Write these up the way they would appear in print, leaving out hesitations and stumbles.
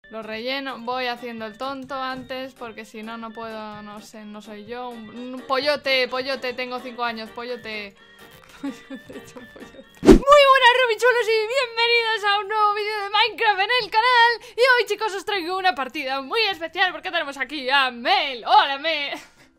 Lo relleno. Voy haciendo el tonto antes, porque si no, no puedo, no sé, no soy yo. Un pollote, pollote, tengo 5 años, pollote. Muy buenas, Rubichuelos, y bienvenidos a un nuevo vídeo de Minecraft en el canal. Y hoy, chicos, os traigo una partida muy especial porque tenemos aquí a Mel. Hola, Mel.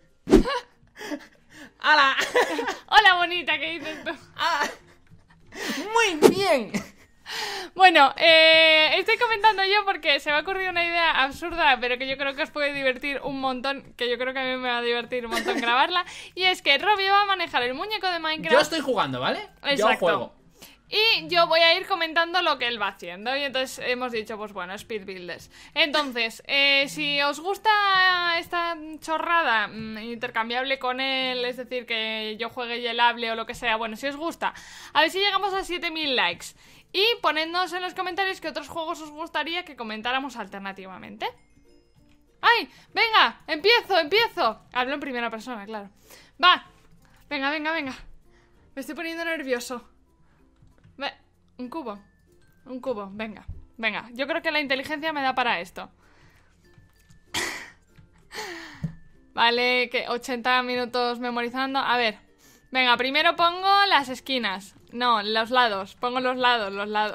¡Hala! Hola, bonita, ¿qué dices tú? ¡Ah! ¡Muy bien! Bueno, estoy comentando yo porque se me ha ocurrido una idea absurda, pero que yo creo que os puede divertir un montón, que yo creo que a mí me va a divertir un montón grabarla. Y es que Robbie va a manejar el muñeco de Minecraft. Yo estoy jugando, ¿vale? Exacto. Yo juego. Y yo voy a ir comentando lo que él va haciendo. Y entonces hemos dicho, pues bueno, Speed Builders. Entonces, si os gusta esta chorrada intercambiable con él, es decir, que yo juegue y él hable o lo que sea, bueno, si os gusta, a ver si llegamos a 7000 likes. Y ponednos en los comentarios qué otros juegos os gustaría que comentáramos alternativamente. ¡Ay! ¡Venga! ¡Empiezo! Hablo en primera persona, claro. ¡Va! Venga. Me estoy poniendo nervioso. Un cubo, venga. Yo creo que la inteligencia me da para esto. Vale, que 80 minutos memorizando. A ver, venga, primero pongo las esquinas. No, los lados, pongo los lados.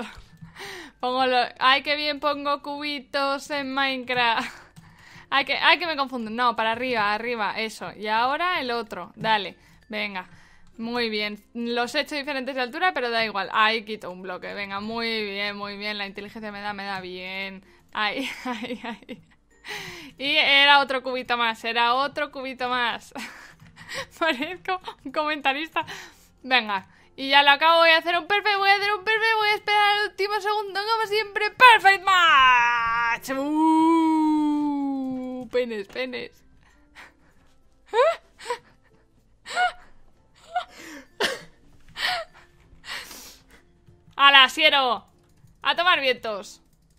Ay, qué bien pongo cubitos en Minecraft. Ay, que me confundo. No, para arriba, eso. Y ahora el otro, dale, venga. Muy bien, los he hecho diferentes de altura, pero da igual. Ahí quito un bloque, venga, muy bien. La inteligencia me da bien. Ahí. Y era otro cubito más. Parezco un comentarista. Venga, y ya lo acabo, voy a hacer un perfect, voy a esperar al último segundo, como siempre. Perfect match. Penes. ¡Hala, Siero! ¡A tomar vientos!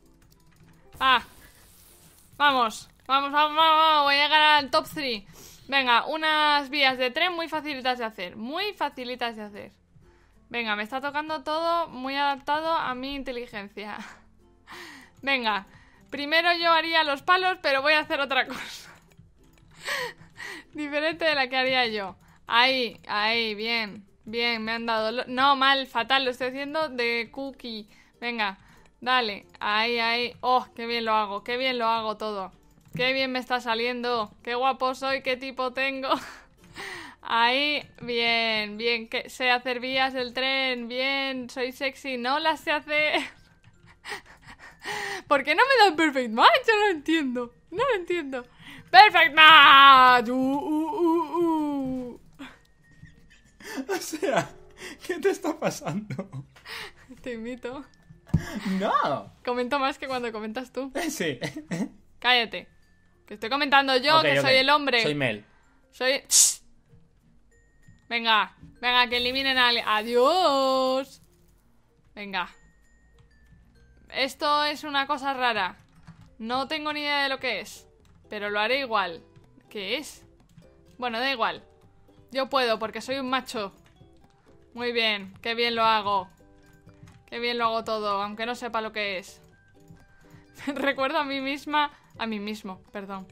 Vamos, voy a llegar al top 3. Venga, unas vías de tren muy facilitas de hacer. Venga, me está tocando todo muy adaptado a mi inteligencia. Venga, primero yo haría los palos, pero voy a hacer otra cosa diferente de la que haría yo. Ahí, bien, me han dado... No, mal, fatal, lo estoy haciendo de cookie. Venga, dale, ahí. Oh, qué bien lo hago todo. Qué bien me está saliendo. Qué guapo soy, qué tipo tengo. Ahí, bien, que sé hacer vías del tren. Bien, soy sexy, no las sé hacer. ¿Por qué no me da un perfect match? Yo no lo entiendo. Perfect match. O sea, ¿qué te está pasando? Te imito. ¡No! Comento más que cuando comentas tú. Sí. Cállate. Que estoy comentando yo, Okay. soy el hombre. Soy Mel. ¡Shh! Venga, que eliminen a alguien. ¡Adiós! Venga. Esto es una cosa rara. No tengo ni idea de lo que es, pero lo haré igual. ¿Qué es? Bueno, da igual. Yo puedo porque soy un macho. Muy bien, qué bien lo hago. Qué bien lo hago todo, aunque no sepa lo que es. Recuerdo a mí mismo, perdón.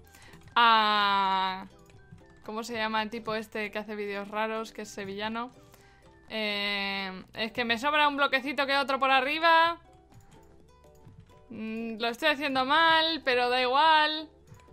¿Cómo se llama el tipo este que hace vídeos raros, que es sevillano? Es que me sobra un bloquecito que otro por arriba. Lo estoy haciendo mal, pero da igual.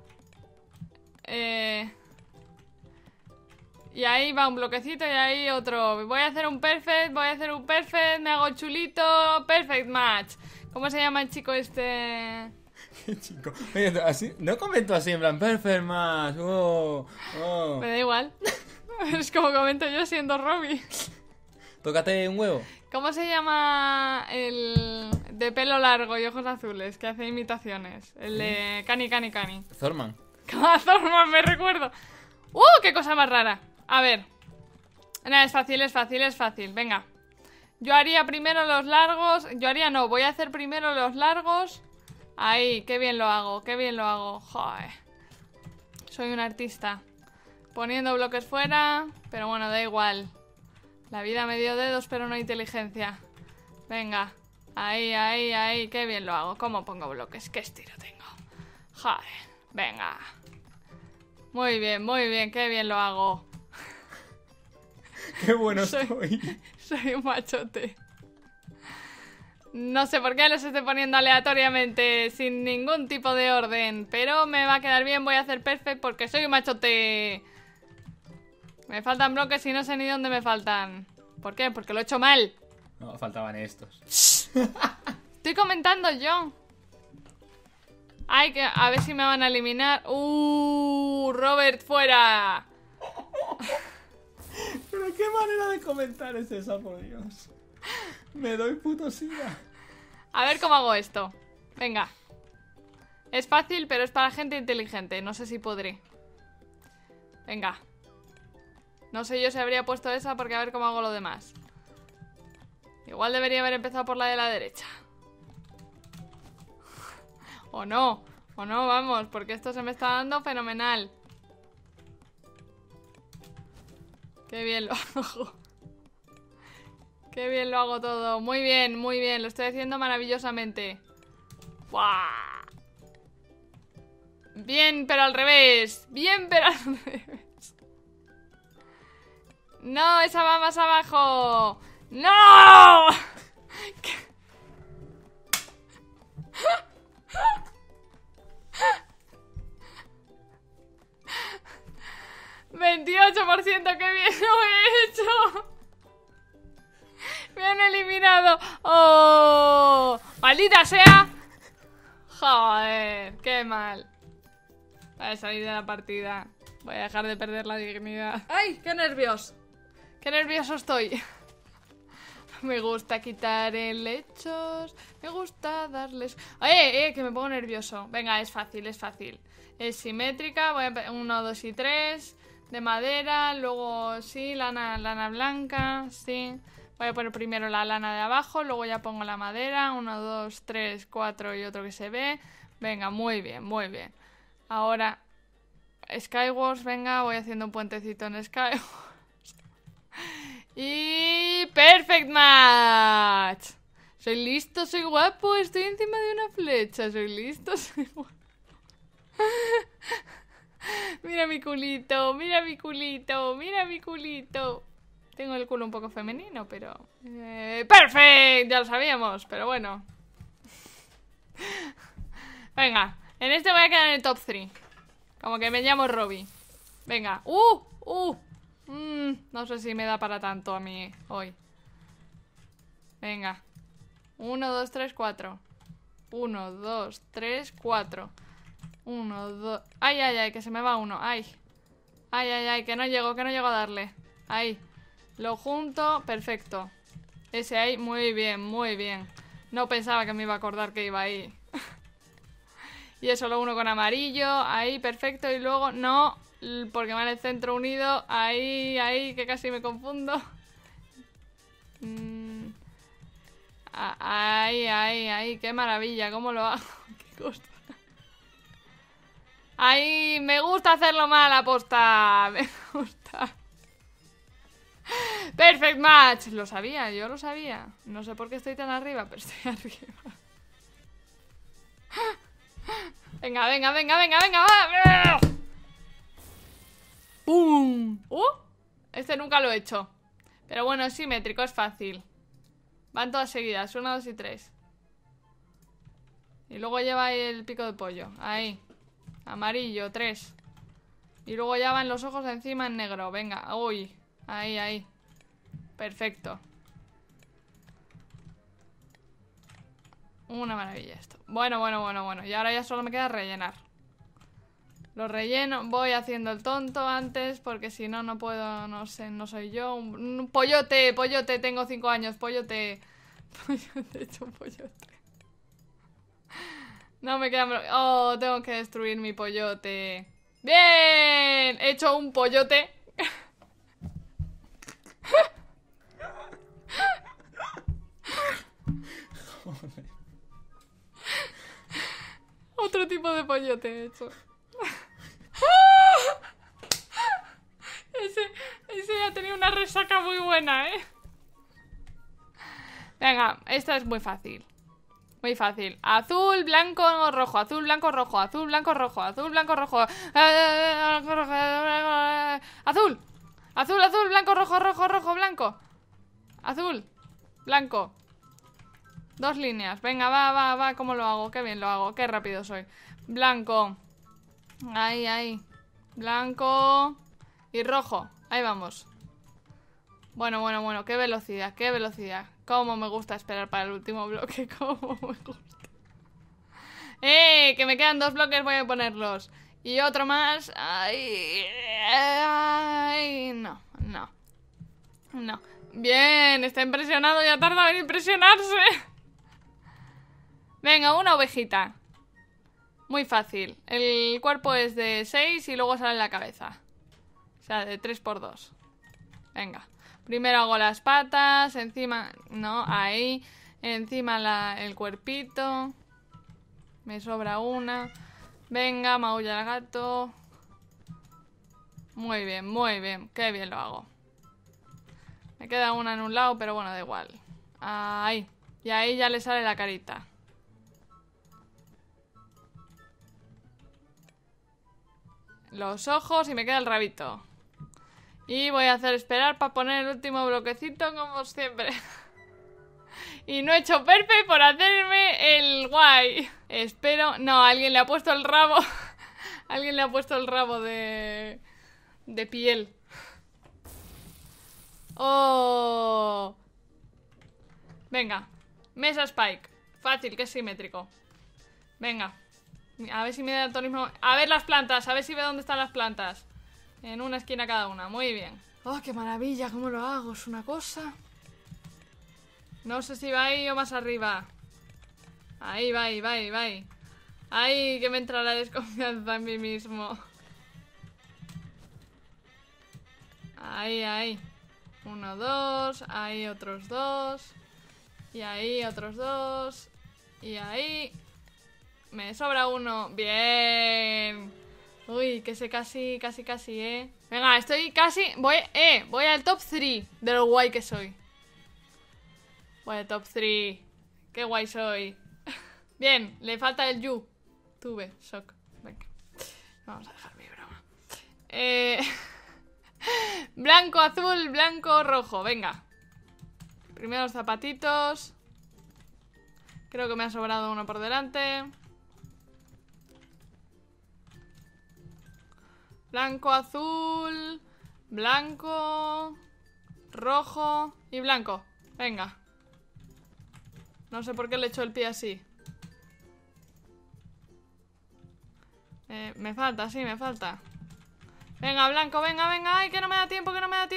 Y ahí va un bloquecito y ahí otro. Voy a hacer un perfect, me hago chulito. Perfect match. ¿Cómo se llama el chico este? ¿Qué chico? Oye, así, no comento así, en plan, perfect match. Me da igual. Es como comento yo siendo Robbie. Tócate un huevo. ¿Cómo se llama el de pelo largo y ojos azules que hace imitaciones? El de Cani. Thorman. Thorman, me recuerdo. ¡Qué cosa más rara! A ver. Nada, es fácil. Venga. Yo haría primero los largos. Voy a hacer primero los largos. Ahí, qué bien lo hago. Joder. Soy un artista. Poniendo bloques fuera. Pero bueno, da igual. La vida me dio dedos, pero no inteligencia. Venga. Ahí, ahí, ahí. Qué bien lo hago. ¿Cómo pongo bloques? ¿Qué estilo tengo? Joder. Venga. Muy bien. Qué bien lo hago. Qué bueno estoy. Soy un machote. No sé por qué los estoy poniendo aleatoriamente, sin ningún tipo de orden. Pero me va a quedar bien, voy a hacer perfect porque soy un machote. Me faltan bloques y no sé ni dónde me faltan. ¿Por qué? Porque lo he hecho mal. No, faltaban estos. Estoy comentando yo. Ay, que a ver si me van a eliminar. Robert, fuera. Pero qué manera de comentar es esa, por Dios. Me doy puto sida. A ver cómo hago esto. Venga. Es fácil, pero es para gente inteligente. No sé si podré. Venga. No sé yo si habría puesto esa porque a ver cómo hago lo demás. Igual debería haber empezado por la de la derecha. O no, vamos, porque esto se me está dando fenomenal. Qué bien lo hago. Qué bien lo hago todo. Muy bien, lo estoy haciendo maravillosamente. ¡Buah! Bien, pero al revés. Bien, pero al revés. No, esa va más abajo. ¡No! 28%, qué bien lo he hecho. Me han eliminado. ¡Oh! ¡Maldita sea! Joder, qué mal. Voy a salir de la partida. Voy a dejar de perder la dignidad. ¡Ay, qué nervios! ¡Qué nervioso estoy! Me gusta quitar helechos. Me gusta darles... que me pongo nervioso. Venga, es fácil, es fácil. Es simétrica. Voy a... 1, 2 y 3. De madera. Luego, sí, lana blanca. Sí. Voy a poner primero la lana de abajo. Luego ya pongo la madera. 1, 2, 3, 4 y otro que se ve. Venga, muy bien, muy bien. Ahora, Skywars, venga. Voy haciendo un puentecito en Skywars. Y... ¡Perfect match! Soy listo, soy guapo, estoy encima de una flecha. Soy listo, soy guapo. Mira mi culito, mira mi culito, mira mi culito. Tengo el culo un poco femenino, pero... ¡Perfect! Ya lo sabíamos, pero bueno. Venga, en este voy a quedar en el top 3. Como que me llamo Robbie. Venga. No sé si me da para tanto a mí hoy. Venga. 1, 2, 3, 4. 1, 2, 3, 4. 1, 2... ¡Ay, ay, ay! Que se me va uno. ¡Ay! ¡Ay, ay, ay! Que no llego a darle. Ahí. Lo junto. Perfecto. Ese ahí. Muy bien, muy bien. No pensaba que me iba a acordar que iba ahí. Y eso lo uno con amarillo. Ahí, perfecto. Y luego... No... Porque va en el centro unido. Ahí, ahí, que casi me confundo. Ahí, ahí, ahí. Qué maravilla, cómo lo hago. Qué cosa. Ahí, me gusta hacerlo mal, aposta. Me gusta. Perfect match. Lo sabía, yo lo sabía. No sé por qué estoy tan arriba, pero estoy arriba. Venga, venga, venga, venga, venga, va. ¡Pum! Este nunca lo he hecho. Pero bueno, es simétrico, es fácil. Van todas seguidas, 1, 2 y 3. Y luego lleva ahí el pico de pollo. Ahí. Amarillo, 3. Y luego ya van los ojos encima en negro. Venga, uy. Ahí, ahí. Perfecto. Una maravilla esto. Bueno, bueno, bueno, bueno. Y ahora ya solo me queda rellenar. Lo relleno, voy haciendo el tonto antes porque si no, no puedo, no sé, no soy yo. Un pollote, pollote, tengo 5 años, pollote. Pollote, he hecho un pollote. No me queda... Oh, tengo que destruir mi pollote. ¡Bien! He hecho un pollote. Otro tipo de pollote he hecho. Ese ya tenía una resaca muy buena, ¿eh? Venga, esta es muy fácil. Muy fácil. Azul, blanco, rojo. Azul, blanco, rojo. Azul, blanco, rojo. Azul, blanco, rojo. Azul. Azul, azul, blanco, rojo, rojo, rojo, blanco. Azul, blanco. 2 líneas. Venga, va. ¿Cómo lo hago? Qué bien lo hago. Qué rápido soy. Blanco. Ahí. Blanco. Y rojo. Ahí vamos. Bueno. Qué velocidad, qué velocidad. Cómo me gusta esperar para el último bloque. Cómo me gusta. Que me quedan 2 bloques, voy a ponerlos. Y otro más. No. Bien, está impresionado. Ya tarda en impresionarse. Venga, una ovejita. Muy fácil. El cuerpo es de 6 y luego sale la cabeza. O sea, de 3 por 2. Venga. Primero hago las patas, encima... No, ahí. Encima el cuerpito. Me sobra una. Venga, maulla el gato. Muy bien. Qué bien lo hago. Me queda una en un lado, pero bueno, da igual. Ahí. Y ahí ya le sale la carita. Los ojos y me queda el rabito. Y voy a hacer esperar para poner el último bloquecito como siempre. Y no he hecho perfect por hacerme el guay. Espero... No, alguien le ha puesto el rabo. Alguien le ha puesto el rabo de piel. Oh. Venga. Mesa Spike. Fácil, que es simétrico. Venga. A ver si me da el tonismo. A ver las plantas, a ver si ve dónde están las plantas. En una esquina cada una, muy bien. Oh, qué maravilla, cómo lo hago, es una cosa. No sé si va ahí o más arriba. Ahí, va. Ahí, que me entra la desconfianza en mí mismo. Ahí. 1, 2, ahí otros 2. Y ahí otros 2. Y ahí... Me sobra uno. Bien. Uy, que sé casi, Venga, estoy casi... Voy al top 3 de lo guay que soy. Voy al top 3. Qué guay soy. Bien, le falta el you. Tuve, shock. Venga. Vamos a dejar mi broma. Blanco, azul, blanco, rojo. Venga. Primero los zapatitos. Creo que me ha sobrado uno por delante. Blanco, azul, blanco, rojo y blanco. Venga. No sé por qué le echo el pie así. Me falta, sí, me falta. Venga, blanco, venga. Ay, que no me da tiempo,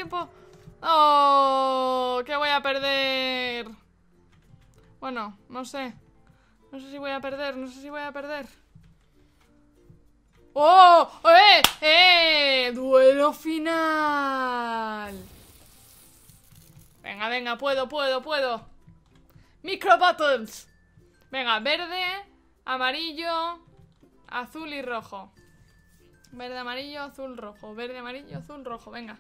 Oh, que voy a perder. Bueno, no sé. No sé si voy a perder. ¡Oh! ¡Duelo final! Venga, puedo. Micro Battles. Venga, verde, amarillo, azul y rojo. Verde, amarillo, azul, rojo. Venga.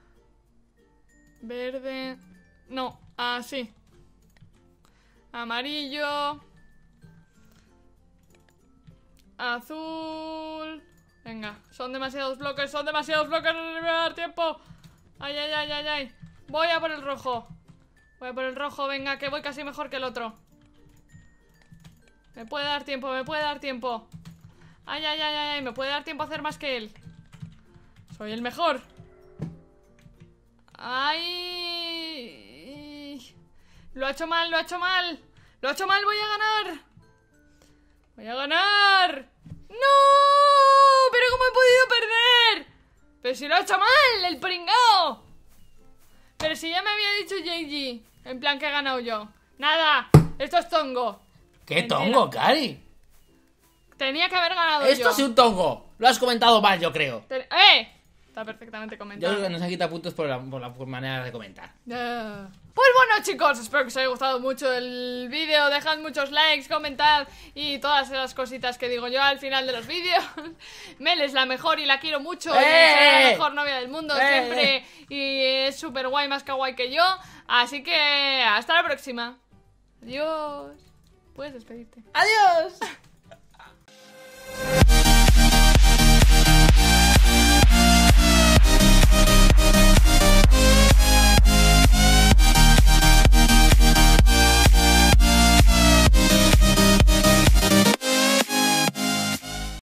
Verde... No, así. Amarillo... Azul... Venga, son demasiados bloques, no me voy a dar tiempo. Ay. Voy a por el rojo. Venga, que voy casi mejor que el otro. Me puede dar tiempo. Ay, me puede dar tiempo a hacer más que él. Soy el mejor. Ay. Lo ha hecho mal. Voy a ganar. ¡No! ¿Pero cómo he podido perder? Pero si lo ha hecho mal, el pringao. Pero si ya me había dicho JG. En plan que he ganado yo. Nada, esto es tongo. ¿Qué tongo, Cari? Tenía que haber ganado Esto yo. es un tongo. Lo has comentado mal, yo creo. Está perfectamente Yo comentado. creo que nos han quitado puntos por la manera de comentar. Pues bueno, chicos, espero que os haya gustado mucho el vídeo. Dejad muchos likes, comentad y todas esas cositas que digo yo al final de los vídeos. Mel es la mejor y la quiero mucho. Y será la mejor novia del mundo siempre. Y es súper guay, más kawaii que yo. Así que hasta la próxima. Adiós. Puedes despedirte. ¡Adiós!